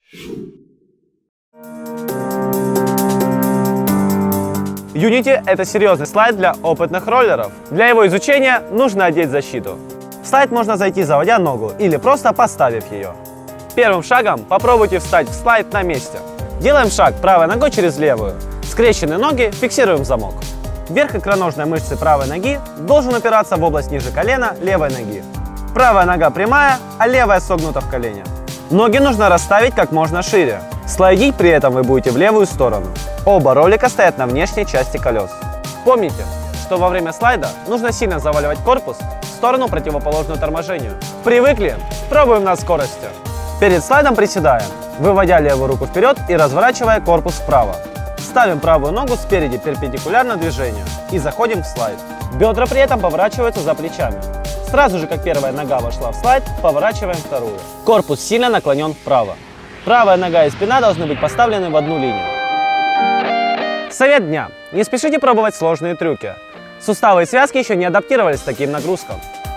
Unity — это серьезный слайд для опытных роллеров. Для его изучения нужно одеть защиту. В слайд можно зайти, заводя ногу, или просто поставив ее. Первым шагом попробуйте встать в слайд на месте. Делаем шаг правой ногой через левую. Скрещенные ноги фиксируем замок. Верх икроножной мышцы правой ноги должен упираться в область ниже колена левой ноги. Правая нога прямая, а левая согнута в колене. Ноги нужно расставить как можно шире. Слайдить при этом вы будете в левую сторону. Оба ролика стоят на внешней части колес. Помните, что во время слайда нужно сильно заваливать корпус в сторону, противоположную торможению. Привыкли? Пробуем на скорости. Перед слайдом приседаем, выводя левую руку вперед и разворачивая корпус вправо. Ставим правую ногу спереди перпендикулярно движению и заходим в слайд. Бедра при этом поворачиваются за плечами. Сразу же, как первая нога вошла в слайд, поворачиваем вторую. Корпус сильно наклонен вправо. Правая нога и спина должны быть поставлены в одну линию. Совет дня. Не спешите пробовать сложные трюки. Суставы и связки еще не адаптировались к таким нагрузкам.